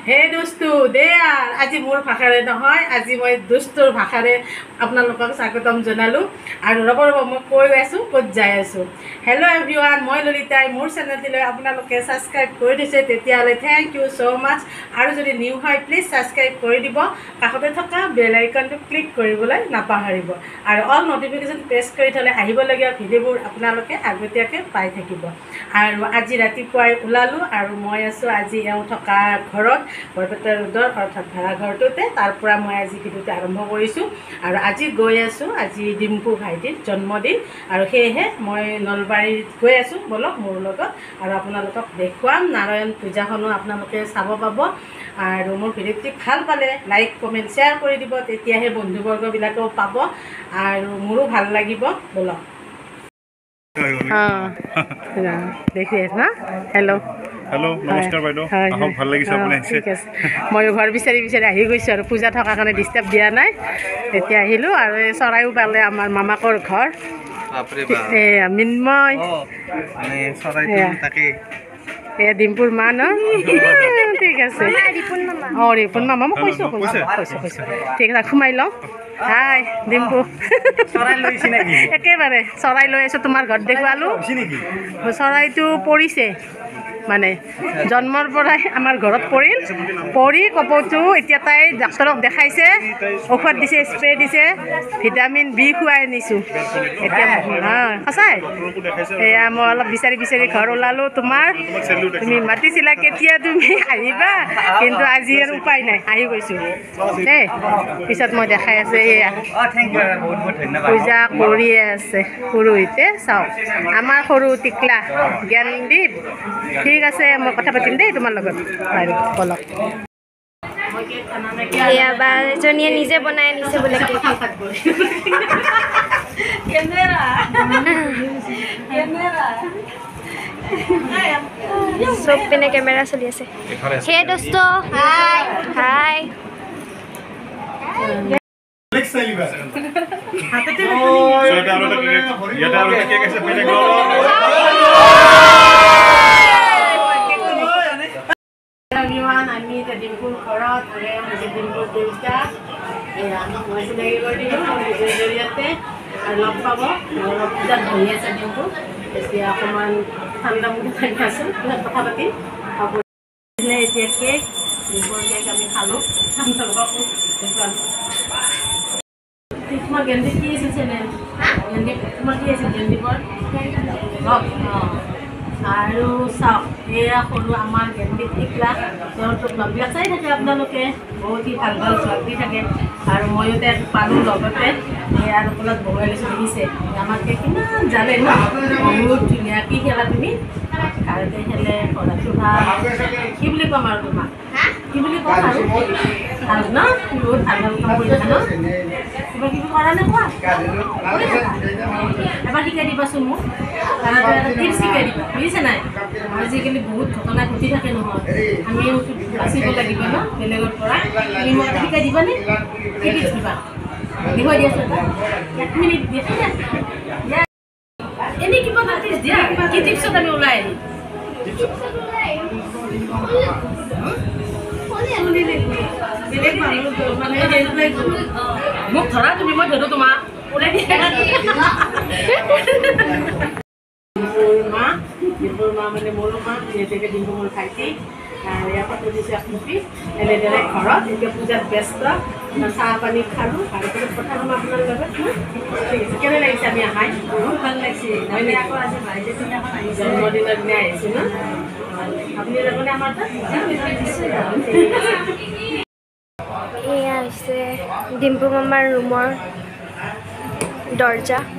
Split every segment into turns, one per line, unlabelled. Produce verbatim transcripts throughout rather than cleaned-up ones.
হে দুষ্টু দে আর আজি মোর ভাষাৰে নহয় আজি মই দুষ্টুৰ ভাষাৰে আপোনালোকক স্বাগতম জনালো আৰু ৰব ৰব মই কৈ আছো ক'ত যাই আছো হেল্ল' এভৰিৱান মই ললিতাই মোৰ চেনেলটিলৈ আপোনালোকে সাবস্ক্ৰাইব কৰি দিছে তেতিয়ালে থ্যাংক ইউ সো মাচ আৰু যদি নিউ হয় প্লিজ সাবস্ক্ৰাইব কৰি দিব কাষতে থকা বেল আইকনটো ক্লিক কৰিবলৈ নাপাহৰিব আৰু অল নটিফিকেশন প্ৰেছ কৰি থলে আহিবলগীয়া ভিডিঅ'বোৰ আপোনালোকে আগতীয়াকৈ পাই থাকিব আৰু আজি ৰাতিপুৱাই ওলালো আৰু মই আছো আজি এওঁ থকা ঘৰত বৰপেটা ৰোডৰ অৰ্থাৎ ভাড়া ঘৰটোতে তাৰ পৰা মই আজি ভিডিঅ'টো আৰম্ভ কৰিছোঁ আৰু আজি গৈ আছোঁ আজি ডিম্পু ভাইটিৰ জন্মদিন আৰু সেয়েহে মই নলবাৰীত গৈ আছোঁ বলক মোৰ লগত আৰু আপোনালোকক দেখুৱাম নাৰায়ণ পূজাখনো আপোনালোকে চাব পাব আৰু মোৰ ভিডিঅ'টি ভাল পালে লাইক কমেণ্ট শ্বেয়াৰ কৰি দিব তেতিয়াহে বন্ধুবৰ্গবিলাকেও পাব আৰু মোৰো ভাল লাগিব বলক দেখি আছ না হেল্ল'
হেল্ল' নমস্কাৰ বাইদেউ আহক ভাল লাগিছে আপুনি আহিছে
ঠিক আছে মই ঘৰ বিচাৰি বিচাৰি আহি গৈছোঁ আৰু পূজা থকাৰ কাৰণে ডিষ্টাৰ্ব দিয়া নাই তেতিয়া আহিলোঁ আৰু এই চৰাইও পালে আমাৰ মামাকৰ ঘৰ এয়া মিন্ময় এয়া ডিম্পুৰ মা ন ঠিক আছে অঁ ৰিপুণ মামা মই কৈছোঁ কৈছোঁ কৈছোঁ কৈছোঁ ঠিক আছে সোমাই লওঁ হাই ডিম্পু একেবাৰে চৰাই লৈ আছোঁ তোমাৰ ঘৰত দেখুৱালোঁ চৰাইটো পৰিছে মানে জন্মৰ পৰাই আমাৰ ঘৰত পৰিল পৰি কপৌটো এতিয়া তাই ডাক্তৰক দেখাইছে ঔষধ দিছে স্প্ৰে দিছে ভিটামিন বি খুৱাই আনিছোঁ এতিয়া অঁ সঁচাই এয়া মই অলপ বিচাৰি বিচাৰি ঘৰ ওলালোঁ তোমাৰ তুমি মাতিছিলা কেতিয়া তুমি আহিবা কিন্তু আজি আৰু উপায় নাই আহি গৈছোঁ দেই পিছত মই দেখাই আছে এয়া পূজা কৰিয়ে আছে পুৰোহিতে চাওক আমাৰ সৰু টিকলা জ্ঞানদীপ ঠিক আছে মই কথা পাতিম দেই তোমাৰ লগত বাৰু বলক
এয়া বা এজনীয়ে নিজে বনাই আনিছে বোলে চব পিনে কেমেৰা চলি আছে হে দোস্ত হাই হাই
আমি এতিয়া ডিম্পুৰ ঘৰত ডিম্পুৰ দেউতা মই চিনাকি কৰি দিলোঁ ভিডিঅ'ৰ জৰিয়তে আৰু লগ পাব অলপ পূজাত ধৰি আছে ডিম্পু এতিয়া অকণমান ঠাণ্ডা মুখত থাকি আছোঁ কথা পাতিম এতিয়া কেক ডিম্পুৰ কেক আমি খালোঁ তোমাৰ গেণ্ডি কি আছিল চেনেল গেণ্ডি তোমাৰ কি আছিল গেণ্ডীপৰ লগ অঁ আৰু চাওক এয়া সৰু আমাৰ গেণ্ডীপ টিকলা তেওঁৰতো ব্লগবিলাক চাই থাকে আপোনালোকে বহুত ভাল ভাল ব্লগ দি থাকে আৰু ময়ো তাত পালোঁ লগতে এয়াৰ ওপৰত বহুৱাই লৈছোঁ দেখিছে আমাকে কিমান জানে ন বহুত ধুনীয়া কি খেলা তুমি ঘৰতে খেলে পঢ়াটো ভাল কি বুলি ক'ম আৰু তোমাক কি বুলি ক'ম আৰু ভাল ন বহুত ভাল ভাল কাম কৰি থাকা ন কিবা কিবি কৰা নে কোৱা এবাৰ শিকাই দিবাচোন মোক কাৰণ এটা টিপছ শিকাই দিবা বুজিছে নাই আজিকালি বহুত ঘটনা ঘটি থাকে নহয় আমি বাচিব লাগিব ন বেলেগৰ পৰা তুমি মোক এটা শিকাই দিবানে কি টিপছ দিবা দেখুৱাই দিয়াচোন এক মিনিট দিয়া এনেই কিবা এটা টিপছ দিয়া কি টিপছত আমি ওলাই মোক ধৰা তুমি মই ধৰো তোমাক ওলাই দিয়া মা ডিম্পুৰ মা মানে মোৰো মা যিহেতুকে ডিম্পু মোৰ ভাইটি ইয়াৰ ফটো দিছোঁ আপোনালোকে এনেদৰে ঘৰত এতিয়া পূজাত ব্যস্ত চাহ পানী খালোঁ আৰু পিছত কথা হ'ম আপোনাৰ লগত ঠিক আছে কেনে লাগিছে আমি আহাই বহুত ভাল লাগিছে আমি আকৌ আজি ভাইটিৰ দিনাখন আহি জন্মদিনৰ দিনা আহিছোঁ ন আপুনি যাবনে আমাৰ তাত
এয়া হৈছে ডিম্পু মামাৰ ৰুমৰ দৰ্জা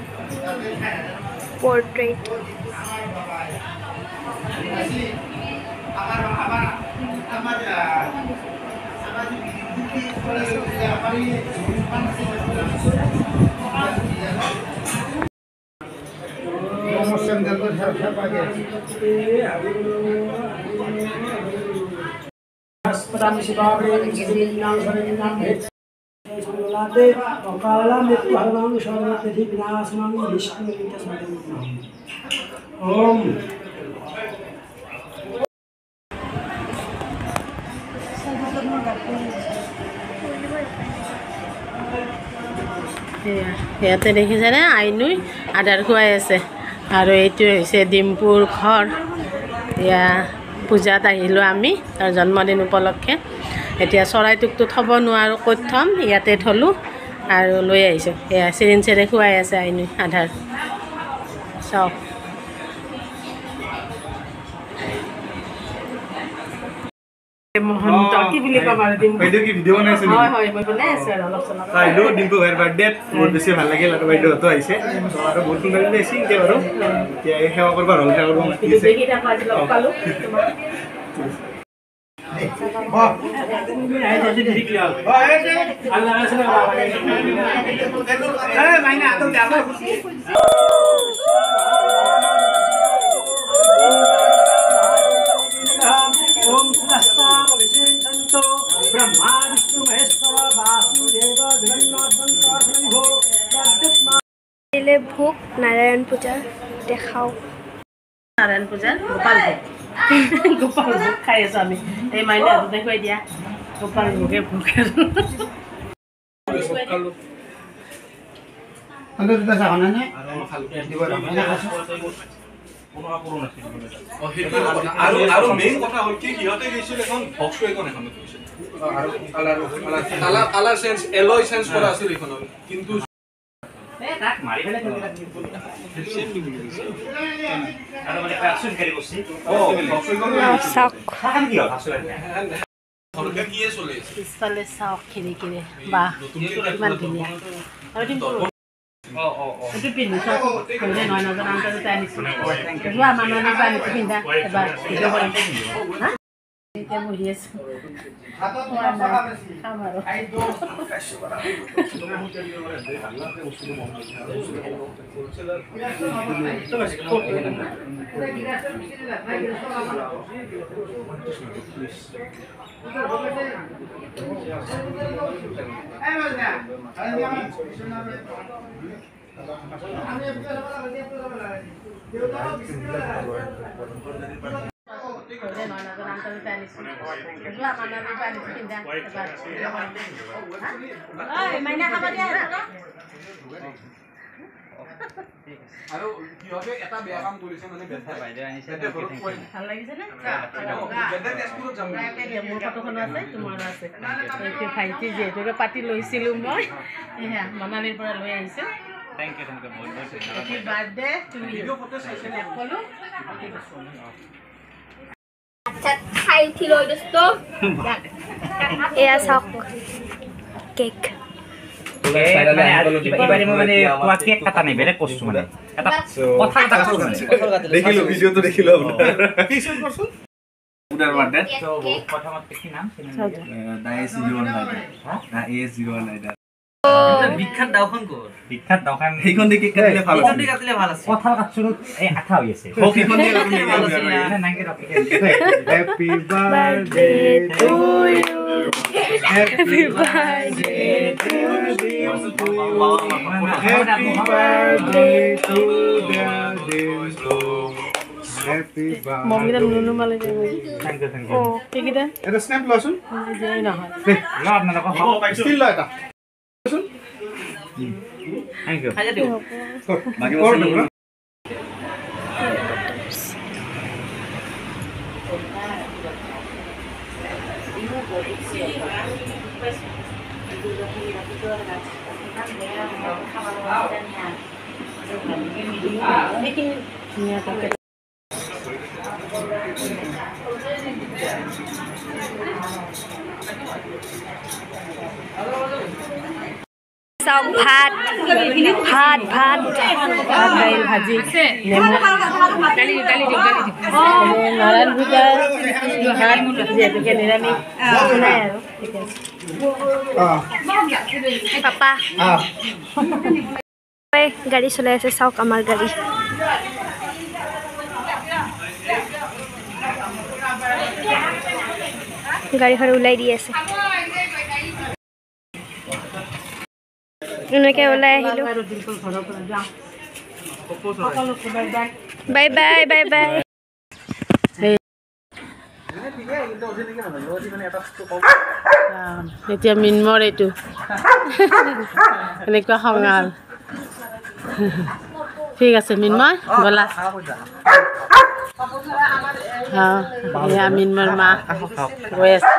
পৰ্ট্ৰেইট
ओम ইয়াতে দেখিছেনে আইনুই আধাৰ খুৱাই আছে আৰু এইটো হৈছে ডিম্পুৰ ঘৰ এয়া পূজাত আহিলোঁ আমি তাৰ জন্মদিন উপলক্ষে এতিয়া চৰাইটোকতো থ'ব নোৱাৰোঁ ক'ত থ'ম ইয়াতে থ'লোঁ আৰু লৈ আহিছোঁ এয়া চিৰিন চেৰে খুৱাই আছে আইনুই আধাৰ চাওক মহন্ত কি বুলি ক'ম আৰু ডিম্পু
বাইদেউ কি ভিডিঅ' বনাইছে নেকি
হয় হয় মই বনাই আছোঁ আৰু অলপ চলপ
আহিলোঁ ডিম্পু ভাইৰ বাৰ্থডেত বহুত বেছি ভাল লাগিল আৰু বাইদেউহঁতো আহিছে আৰু বহুত সুন্দৰ আহিছে এতিয়া বাৰু এতিয়া এই সেৱা কৰিব হ'ল সেৱা কৰিব মাতিছে
দেখি থাকোঁ আজি লগ পালোঁ
ভোগ নাৰায়ণ পূজাৰ দেখাও
নাৰায়ণ পূজাৰ গোপাল ভোগ গোপাল ভোগ খাই আছোঁ আমি এই মাইনে হাতত দেখুৱাই দিয়া গোপাল ভোগে ভোগ
আৰু মেইন কথা হ'ল কি সিহঁতে গৈছিল এখন বক্স এখন এখন কালাৰ চেঞ্জ এলয় চেঞ্জ কৰা আছিল এইখনত কিন্তু
মাৰি ফেলে আৰু মানে অ্যাকশন কাৰি বসি ও
চাওক
ঘৰতে কিয়ে চলে
পিছফালে চাওক খিৰি খিৰি বাহ কিমান ধুনীয়া আৰু ডিম্পু
ও ও ও
এইটো পিন্ধি চাওক ক'লে নহয় নজনা আনকালতে আনিছোঁ যোৱা মানুহৰ পৰা আনিছোঁ পিন্ধা এবাৰ ভিডিঅ' কৰিম হা এতিয়া বহি আছোঁ খাম আৰু ক'লে নহয় নজনা আনকালতে আনিছোঁ যোৱা মানুহৰ পৰা আনিছোঁ পিন্ধা এবাৰ ভিডিঅ' কৰিম হা ঐ মাইনা খাব দিয়া
আৰু সিহঁতে এটা বেয়া কাম কৰিছে মানে বেঠা বাইদে আনিছে
ভাল লাগিছেনে
বেঠা তেজপুৰত যাম
মোৰ ফটোখনো আছে তোমাৰো আছে এইটো ভাইটি যিহেতুকে পাতি লৈছিলোঁ মই এয়া মনালীৰ পৰা লৈ আহিছোঁ
থ্যাংক ইউ থ্যাংক ইউ বহুত বহুত
happy birthday to you
photo চাইছে
ক'লো
খাই উঠি লৈ দোস্ত এয়া চাওক কেক
এবারে মানে কোয়া কেক কাটা নাই বেলেগ কষ্ট মানে এটা কথা কথা কষ্ট মানে
দেখিলো ভিডিওটো দেখিলো আপোনাৰ কিছু করছুন উদার বার্থডে
তো কথা মত কি নাম
দা এস জিরো ওয়ান লাইডার দা এস জিরো ওয়ান লাইডার
বিখ্যাত দাওখান কো বিখ্যাত দাওখান
এইখন দেখি কাটিলে ভালো
এইখন দেখি কাটিলে ভালো আছে কথা কাটছুন এই আঠা হৈ আছে
এইখন দেখি কাটিলে ভালো আছে
না নাকি Rocky
happy birthday to you happy birthday to you happy birthday to the Dimpu happy birthday
মমিরা নুনু মালে যাবে
থ্যাংক ইউ থ্যাংক
ও
ইউ
ঠিকইটা
এটা স্ন্যাপ লসুন
যাই নহয়
ল আপনারা কথা
স্টিল ল এটা লসুন
থ্যাংক ইউ
খাইয়া দিও
বাকি বসুন না
চাওক ভাত ভাত ভাত
ভাত দাইল ভাজি নেমু নাৰায়ণ পূজা ভাত যিহেতুকে নিৰামিষ নাই আৰু ঠিক আছে
পাপা গাড়ী চলাই আছে চাওক আমাৰ গাড়ী গাড়ীখন ওলাই দি আছে এনেকৈ ওলাই আহিলোঁ বাই বাই বাই বাই
এতিয়া মিনমৰ এইটো এনেকুৱা খঙাল ঠিক আছে মিনময় ব'লা অঁ এয়া মিনমৰ মা গৈ আছে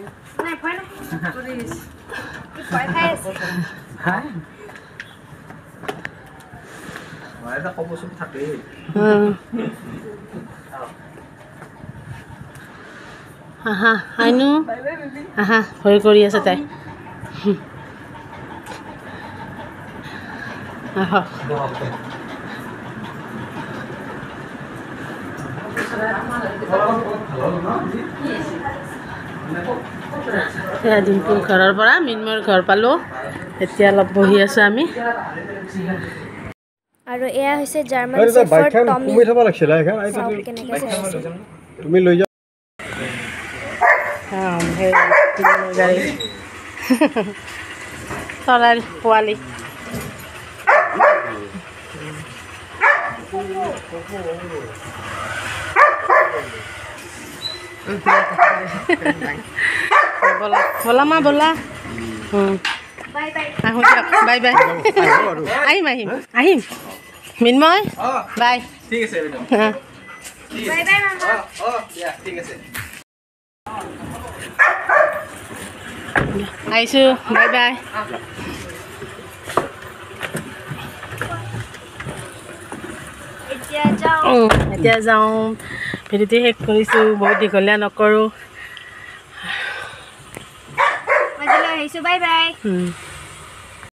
আহা আইনু আহা ভয় কৰি আছে তাই আহক এয়া ডিম্পুৰ ঘৰৰ পৰা মিনমৰ ঘৰ পালোঁ এতিয়া অলপ বহি আছোঁ আমি
আৰু এয়া হৈছে জাৰ্মান চেফাৰ্ড টমি
থ'ব লাগিছিলে
চাওক কেনেকৈ চাই আছে
তুমি লৈ যোৱা
গাড়ী চৰাইৰ পোৱালি ব'লা ব'লা মা ব'লা আহোঁ দিয়ক বাই বাই আহিম আহিম আহিম মিনময় বাই
ঠিক আছে
বাই বাই মামা
ঠিক আছে
আহিছোঁ বাই বাই
এতিয়া যাওঁ
এতিয়া যাওঁ ভিডিঅ'টো শেষ কৰিছোঁ বহুত দীঘলীয়া নকৰোঁ
আজিলৈ আহিছোঁ বাই বাই
হুম